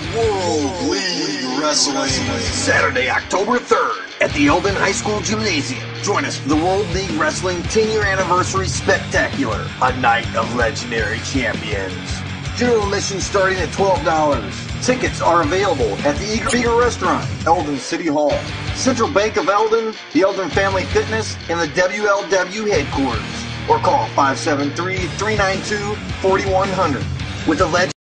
World League Wrestling. Saturday, October 3rd at the Eldon High School Gymnasium. Join us for the World League Wrestling 10-year anniversary spectacular, a night of legendary champions. General admission starting at $12. Tickets are available at the Eager Restaurant, Eldon City Hall, Central Bank of Eldon, the Eldon Family Fitness, and the WLW headquarters. Or call 573-392-4100. With the legend